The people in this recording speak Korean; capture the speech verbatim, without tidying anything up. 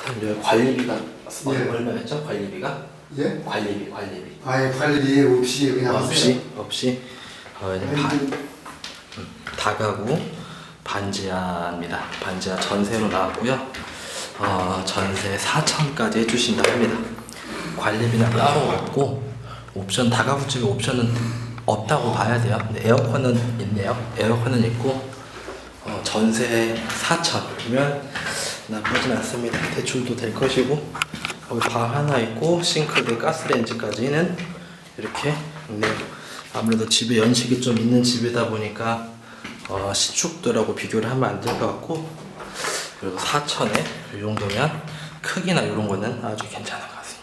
여기 관리비가 예. 얼마였죠? 관리비가? 예? 관리비, 관리비. 아예 관리비 없이 그냥 없이 없이 어, 이제 바, 하세요. 음, 다가구 반지하입니다. 반지하 전세로 나왔고요. 어, 전세 사천까지 해주신다 합니다. 관리비는 따로 없고 옵션 다가구 쪽에 옵션은 없다고 봐야 돼요. 근데 에어컨은 있네요. 에어컨은 있고 어, 전세 사천이면 나쁘진 않습니다. 대출도 될 것이고 여기 방 하나 있고 싱크대 가스레인지까지는 이렇게 있네요. 아무래도 집에 연식이 좀 있는 집이다 보니까 어, 신축들하고 비교를 하면 안 될 것 같고 그리고 사천에 이 정도면 크기나 이런 거는 아주 괜찮은 것 같습니다.